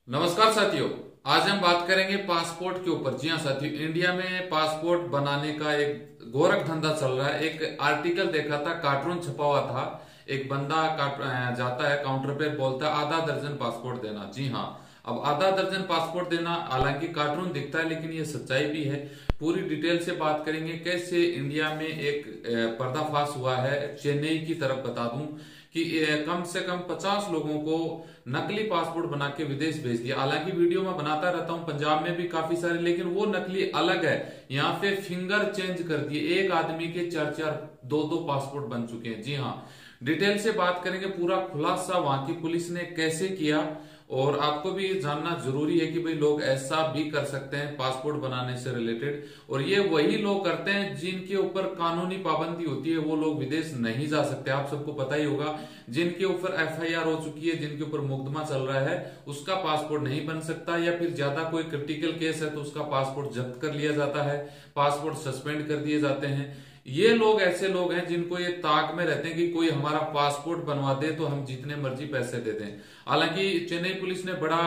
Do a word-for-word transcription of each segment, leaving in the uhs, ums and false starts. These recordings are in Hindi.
नमस्कार साथियों, आज हम बात करेंगे पासपोर्ट के ऊपर। जी हाँ साथियों, इंडिया में पासपोर्ट बनाने का एक गोरख धंधा चल रहा है। एक आर्टिकल देखा था, कार्टून छपा हुआ था। एक बंदा जाता है काउंटर पे, बोलता है आधा दर्जन पासपोर्ट देना। जी हाँ, अब आधा दर्जन पासपोर्ट देना, हालांकि कार्टून दिखता है लेकिन ये सच्चाई भी है। पूरी डिटेल से बात करेंगे कैसे इंडिया में एक पर्दाफाश हुआ है। चेन्नई की तरफ बता दूं कि कम से कम पचास लोगों को नकली पासपोर्ट बना के विदेश भेज दिया। हालांकि वीडियो में बनाता रहता हूं, पंजाब में भी काफी सारे, लेकिन वो नकली अलग है। यहाँ पे फिंगर चेंज कर दिए, एक आदमी के चार चार दो दो पासपोर्ट बन चुके हैं। जी हाँ, डिटेल से बात करेंगे, पूरा खुलासा वहां की पुलिस ने कैसे किया। और आपको भी जानना जरूरी है कि भाई लोग ऐसा भी कर सकते हैं पासपोर्ट बनाने से रिलेटेड, और ये वही लोग करते हैं जिनके ऊपर कानूनी पाबंदी होती है। वो लोग विदेश नहीं जा सकते, आप सबको पता ही होगा। जिनके ऊपर एफ आई आर हो चुकी है, जिनके ऊपर मुकदमा चल रहा है, उसका पासपोर्ट नहीं बन सकता। या फिर ज्यादा कोई क्रिटिकल केस है तो उसका पासपोर्ट जब्त कर लिया जाता है, पासपोर्ट सस्पेंड कर दिए जाते हैं। ये लोग ऐसे लोग हैं जिनको ये ताक में रहते हैं कि कोई हमारा पासपोर्ट बनवा दे तो हम जितने मर्जी पैसे दे दें। हालांकि चेन्नई पुलिस ने बड़ा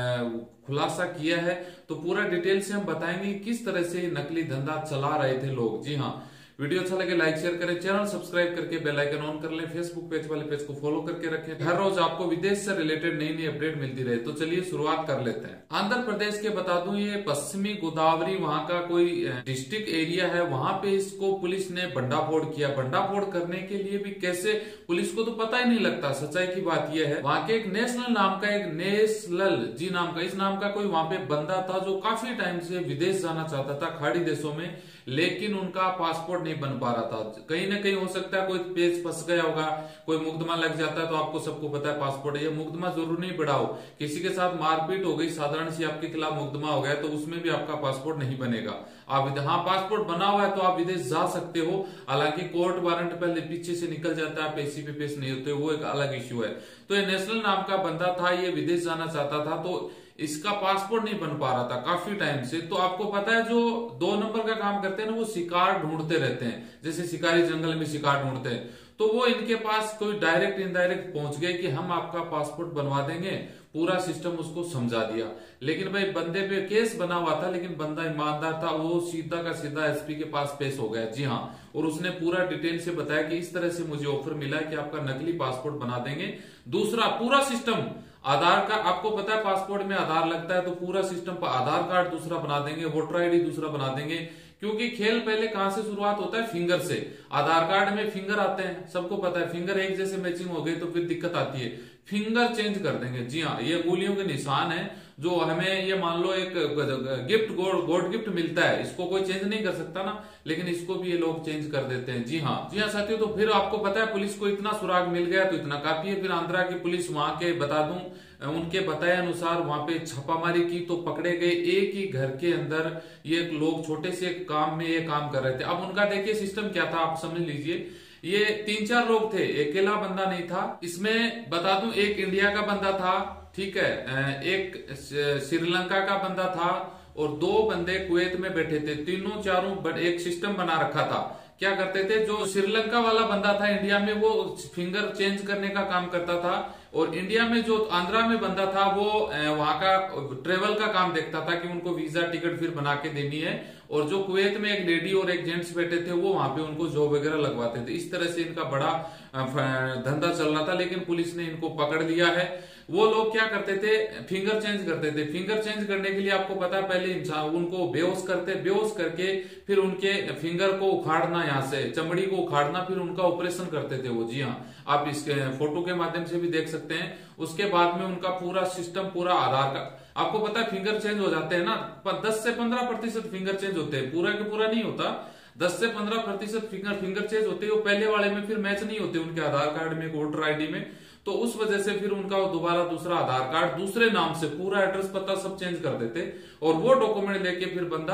खुलासा किया है, तो पूरा डिटेल से हम बताएंगे किस तरह से नकली धंधा चला रहे थे लोग। जी हाँ, वीडियो अच्छा लगे लाइक शेयर करें, चैनल सब्सक्राइब करके बेल आइकन ऑन कर लें, फेसबुक पेज वाले पेज को फॉलो करके रखें। हर रोज आपको विदेश से रिलेटेड नई नई अपडेट मिलती रहे। तो चलिए शुरुआत कर लेते हैं। आंध्र प्रदेश के बता दूं, ये पश्चिमी गोदावरी वहां का कोई डिस्ट्रिक्ट एरिया है। वहां पे इसको पुलिस ने भंडाफोड़ किया। भंडाफोड़ करने के लिए भी कैसे, पुलिस को तो पता ही नहीं लगता। सच्चाई की बात यह है, वहां के एक नेशनल नाम का, एक नेशनल जी नाम का, इस नाम का कोई वहां पे बंदा था जो काफी टाइम से विदेश जाना चाहता था, खाड़ी देशों में, लेकिन उनका पासपोर्ट नहीं बन पा रहा था। कहीं ना कहीं हो सकता है कोई पेज फंस गया होगा, कोई मुकदमा लग जाता है। तो आपको सबको पता है पासपोर्ट है, ये मुकदमा जरूर नहीं बढ़ाओ, किसी के साथ मारपीट हो गई, साधारण सी आपके खिलाफ मुकदमा हो गया, तो उसमें भी आपका पासपोर्ट नहीं बनेगा। आप हाँ, पासपोर्ट बना हुआ है तो आप विदेश जा सकते हो। हालांकि कोर्ट वारंट पहले पीछे से निकल जाता है, पेशी पे पेश नहीं होते, वो एक अलग इश्यू है। तो ये नेशनल नाम का बंदा था, ये विदेश जाना चाहता था, तो इसका पासपोर्ट नहीं बन पा रहा था काफी टाइम से। तो आपको पता है जो दो नंबर का काम करते हैं ना, वो शिकार ढूंढते रहते हैं, जैसे शिकारी जंगल में शिकार ढूंढते हैं। तो वो इनके पास कोई डायरेक्ट इनडायरेक्ट पहुंच गए कि हम आपका पासपोर्ट बनवा देंगे। पूरा सिस्टम उसको समझा दिया, लेकिन भाई बंदे पे केस बना हुआ था, लेकिन बंदा ईमानदार था, वो सीधा का सीधा एस पी के पास पेश हो गया। जी हाँ, और उसने पूरा डिटेल से बताया कि इस तरह से मुझे ऑफर मिला है कि आपका नकली पासपोर्ट बना देंगे। दूसरा पूरा सिस्टम आधार का, आपको पता है पासपोर्ट में आधार लगता है, तो पूरा सिस्टम पर आधार कार्ड दूसरा बना देंगे, वोटर आईडी दूसरा बना देंगे। क्योंकि खेल पहले कहां से शुरुआत होता है, फिंगर से। आधार कार्ड में फिंगर आते हैं, सबको पता है। फिंगर एक जैसे मैचिंग हो गई तो फिर दिक्कत आती है, फिंगर चेंज कर देंगे। जी हाँ, ये उंगलियों के निशान है जो हमें, ये मान लो एक गिफ्ट, गॉड गिफ्ट मिलता है, इसको कोई चेंज नहीं कर सकता ना, लेकिन इसको भी ये लोग चेंज कर देते हैं। जी हाँ, जी हाँ साथियों, तो फिर आपको पता है पुलिस को इतना सुराग मिल गया तो इतना काफी है। फिर आंध्रा की पुलिस वहां के बता दूं, उनके बताए अनुसार वहां पे छापामारी की तो पकड़े गए। एक ही घर के अंदर ये लोग छोटे से काम में ये काम कर रहे थे। अब उनका देखिए सिस्टम क्या था, आप समझ लीजिए। ये तीन चार लोग थे, अकेला बंदा नहीं था। इसमें बता दूं, एक इंडिया का बंदा था, ठीक है, एक श्रीलंका का बंदा था, और दो बंदे कुवैत में बैठे थे। तीनों चारों एक सिस्टम बना रखा था। क्या करते थे, जो श्रीलंका वाला बंदा था इंडिया में, वो फिंगर चेंज करने का काम करता था, और इंडिया में जो आंध्रा में बंदा था वो वहां का ट्रेवल का काम देखता था कि उनको वीजा टिकट फिर बना के देनी है। और जो कुवैत में एक लेडी और एक जेंट्स बैठे थे, वो वहां पे उनको जॉब वगैरह लगवाते थे। इस तरह से इनका बड़ा धंधा चल रहा था, लेकिन पुलिस ने इनको पकड़ लिया है। वो लोग क्या करते थे, फिंगर चेंज करते थे। फिंगर चेंज करने के लिए आपको पता है, पहले इंसान उनको बेहोश करते, बेहोश करके फिर उनके फिंगर को उखाड़ना, यहाँ से चमड़ी को उखाड़ना, फिर उनका ऑपरेशन करते थे वो। जी हाँ, आप इसके फोटो के माध्यम से भी देख सकते हैं। उसके बाद में उनका पूरा सिस्टम, पूरा आधार का, आपको पता है फिंगर चेंज हो जाते हैं ना, दस से पंद्रह प्रतिशत फिंगर चेंज होते हैं, पूरा के पूरा नहीं होता। दस से पंद्रह प्रतिशत फिंगर फिंगर चेंज होते हैं, वो पहले वाले में फिर मैच नहीं होते उनके आधार कार्ड में, वोटर आईडी में। तो उस वजह से फिर उनका दोबारा दूसरा आधार कार्ड दूसरे नाम से, पूरा एड्रेस पता सब चेंज कर देते, और वो डॉक्यूमेंट लेके फिर बंदा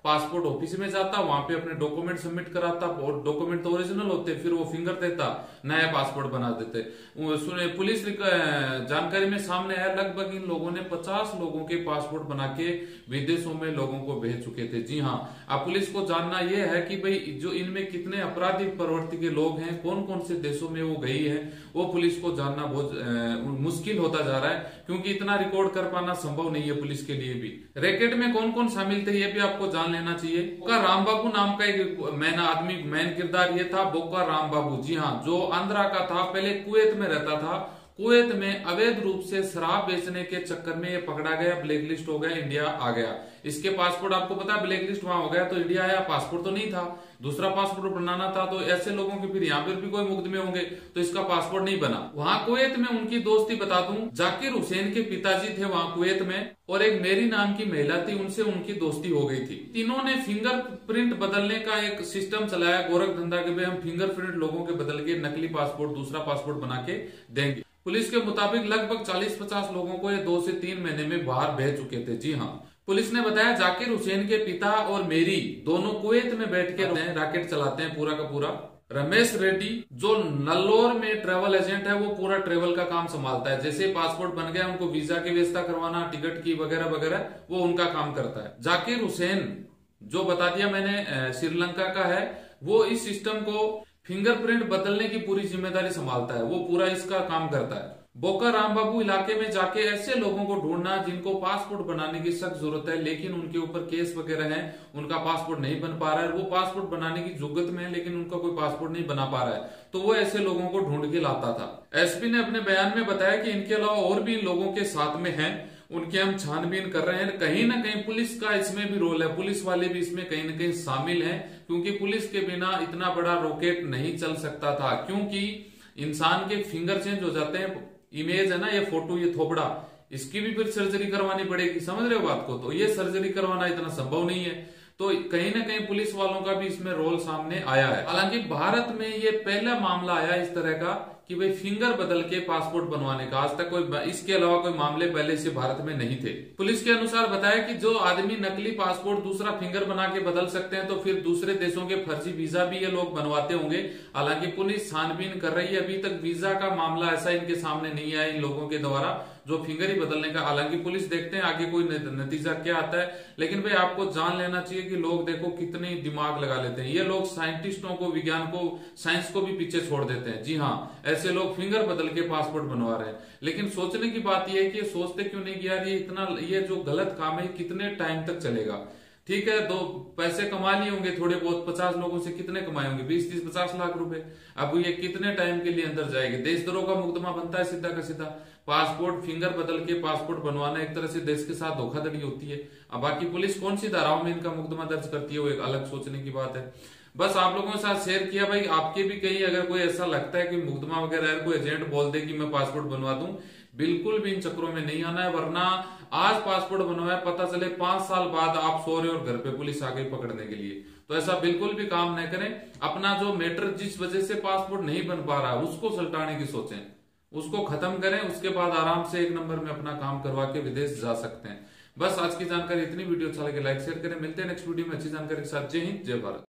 पासपोर्ट ऑफिस में जाता, वहां पे अपने डॉक्यूमेंट सबमिट कराता और डॉक्यूमेंट तो ओरिजिनल होते, फिर वो फिंगर देता, नया पासपोर्ट बना देते। सुने पुलिस जानकारी में सामने आया लगभग इन लोगों ने पचास लोगों के पासपोर्ट बना के विदेशों में लोगों को भेज चुके थे। जी हाँ, अब पुलिस को जानना यह है कि भाई जो इनमें कितने आपराधिक प्रवृत्ति के लोग हैं, कौन कौन से देशों में वो गई है, वो पुलिस को जानना बहुत मुश्किल होता जा रहा है, क्योंकि इतना रिकॉर्ड कर पाना संभव नहीं है पुलिस के लिए भी। रैकेट में कौन कौन शामिल थे ये भी आपको जान लेना चाहिए। बोका राम बाबू नाम का एक मैन आदमी, मैन किरदार ये था बोका राम बाबू। जी हाँ, जो आंध्रा का था, पहले कुवैत में रहता था। कुवैत में अवैध रूप से शराब बेचने के चक्कर में ये पकड़ा गया, ब्लैकलिस्ट हो गया, इंडिया आ गया। इसके पासपोर्ट आपको पता है, ब्लैकलिस्ट वहां हो गया तो इंडिया आया, पासपोर्ट तो नहीं था, दूसरा पासपोर्ट बनाना था। तो ऐसे लोगों के फिर यहाँ पर भी कोई मुकदमे होंगे, तो इसका पासपोर्ट नहीं बना। वहां कुवैत में उनकी दोस्ती बता दूं, जाकिर हुसैन के पिताजी थे वहां कुवैत में, और एक मेरी नाम की महिला थी, उनसे उनकी दोस्ती हो गई थी। तीनों ने फिंगरप्रिंट बदलने का एक सिस्टम चलाया, गोरख धंधा के भाई हम फिंगरप्रिंट लोगों के बदल के नकली पासपोर्ट, दूसरा पासपोर्ट बना के देंगे। पुलिस के मुताबिक लगभग चालीस पचास लोगों को ये दो से तीन महीने में बाहर भेज चुके थे। जी हाँ, पुलिस ने बताया जाकिर हुसैन के पिता और मेरी दोनों कुवैत में बैठ के रैकेट चलाते हैं पूरा का पूरा। रमेश रेड्डी जो नल्लोर में ट्रेवल एजेंट है, वो पूरा ट्रेवल का काम संभालता है। जैसे पासपोर्ट बन गया, उनको वीजा की व्यवस्था करवाना, टिकट की वगैरह वगैरह, वो उनका काम करता है। जाकिर हुसैन जो बता दिया मैंने श्रीलंका का है, वो इस सिस्टम को फिंगरप्रिंट बदलने की पूरी जिम्मेदारी संभालता है, वो पूरा इसका काम करता है। बोका राम बाबू इलाके में जाके ऐसे लोगों को ढूंढना जिनको पासपोर्ट बनाने की सख्त जरूरत है, लेकिन उनके ऊपर केस वगैरह है, उनका पासपोर्ट नहीं बन पा रहा है, वो पासपोर्ट बनाने की जुगत में है लेकिन उनका कोई पासपोर्ट नहीं बना पा रहा है, तो वो ऐसे लोगों को ढूंढ के लाता था। एसपी ने अपने बयान में बताया कि इनके अलावा और भी लोगों के साथ में हैं, उनकी हम छानबीन कर रहे हैं। कहीं ना कहीं पुलिस का इसमें भी रोल है, पुलिस वाले भी इसमें कहीं ना कहीं शामिल हैं, क्योंकि पुलिस के बिना इतना बड़ा रॉकेट नहीं चल सकता था। क्योंकि इंसान के फिंगर चेंज हो जाते हैं, इमेज है ना, ये फोटो, ये थोबड़ा, इसकी भी फिर सर्जरी करवानी पड़ेगी, समझ रहे हो बात को। तो ये सर्जरी करवाना इतना संभव नहीं है, तो कहीं ना कहीं पुलिस वालों का भी इसमें रोल सामने आया है। हालांकि भारत में ये पहला मामला आया इस तरह का कि भाई फिंगर बदल के पासपोर्ट बनवाने का, आज तक कोई इसके अलावा कोई मामले पहले से भारत में नहीं थे। पुलिस के अनुसार बताया कि जो आदमी नकली पासपोर्ट दूसरा फिंगर बना के बदल सकते हैं, तो फिर दूसरे देशों के फर्जी वीजा भी ये लोग बनवाते होंगे। हालांकि पुलिस छानबीन कर रही है, अभी तक वीजा का मामला ऐसा इनके सामने नहीं आया इन लोगों के द्वारा जो फिंगर ही बदलने का। हालांकि पुलिस देखते हैं आगे कोई नतीजा क्या आता है, लेकिन भाई आपको जान लेना चाहिए कि लोग देखो कितने दिमाग लगा लेते हैं। ये लोग साइंटिस्टों को, विज्ञान को, साइंस को भी पीछे छोड़ देते हैं। जी हाँ, ऐसे लोग फिंगर बदल के पासपोर्ट बनवा रहे हैं। लेकिन सोचने की बात यह है कि ये सोचते क्यों नहीं कि यार ये इतना, ये जो गलत काम है कितने टाइम तक चलेगा। ठीक है, दो पैसे कमा लिए होंगे थोड़े बहुत, पचास लोगों से कितने कमाए होंगे, बीस तीस पचास लाख रुपए। अब ये कितने टाइम के लिए अंदर जाएंगे। देशद्रोह का मुकदमा बनता है सीधा का सीधा। पासपोर्ट फिंगर बदल के पासपोर्ट बनवाना एक तरह से देश के साथ धोखाधड़ी होती है। अब बाकी पुलिस कौन सी धाराओं में इनका मुकदमा दर्ज करती है, वो एक अलग सोचने की बात है। बस आप लोगों के साथ शेयर किया भाई, आपके भी कहीं अगर कोई ऐसा लगता है कि मुकदमा वगैरह, कोई एजेंट बोल दे कि मैं पासपोर्ट बनवा दूं, बिल्कुल भी इन चक्रों में नहीं आना है, वरना आज पासपोर्ट बनवाया, पता चले पांच साल बाद आप सो रहे और घर पे पुलिस आ गई पकड़ने के लिए। तो ऐसा बिल्कुल भी काम न करें। अपना जो मैटर जिस वजह से पासपोर्ट नहीं बन पा रहा उसको सुलटाने की सोचें, उसको खत्म करें, उसके बाद आराम से एक नंबर में अपना काम करवा के विदेश जा सकते हैं। बस आज की जानकारी इतनी। वीडियो अच्छा लगे लाइक शेयर करें। मिलते हैं नेक्स्ट वीडियो में अच्छी जानकारी के साथ। जय हिंद, जय भारत।